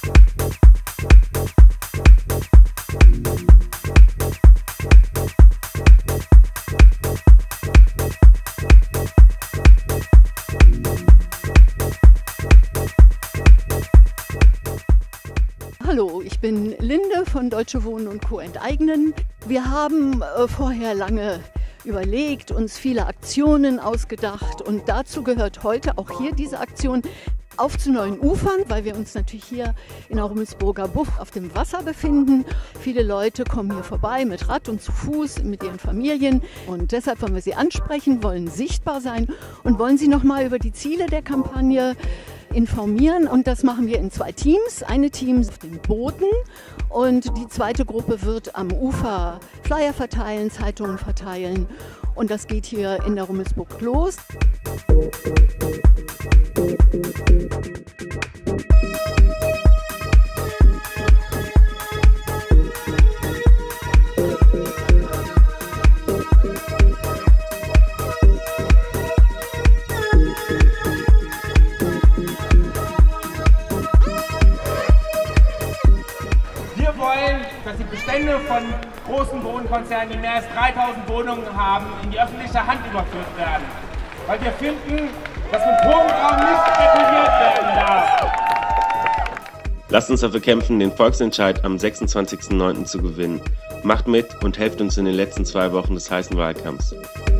Hallo, ich bin Linde von Deutsche Wohnen und Co. enteignen. Wir haben vorher lange überlegt, uns viele Aktionen ausgedacht und dazu gehört heute auch hier diese Aktion auf zu neuen Ufern, weil wir uns natürlich hier in der Rummelsburger Bucht auf dem Wasser befinden. Viele Leute kommen hier vorbei mit Rad und zu Fuß, mit ihren Familien und deshalb wollen wir sie ansprechen, wollen sichtbar sein und wollen sie noch mal über die Ziele der Kampagne informieren und das machen wir in 2 Teams. Eine Team auf den Booten und die zweite Gruppe wird am Ufer Flyer verteilen, Zeitungen verteilen und das geht hier in der Rummelsburg los. Wir wollen, dass die Bestände von großen Wohnkonzernen, die mehr als 3000 Wohnungen haben, in die öffentliche Hand überführt werden. Weil wir finden, dass mit Wohnraum nicht spekuliert werden darf. Lasst uns dafür kämpfen, den Volksentscheid am 26.09. zu gewinnen. Macht mit und helft uns in den letzten 2 Wochen des heißen Wahlkampfs.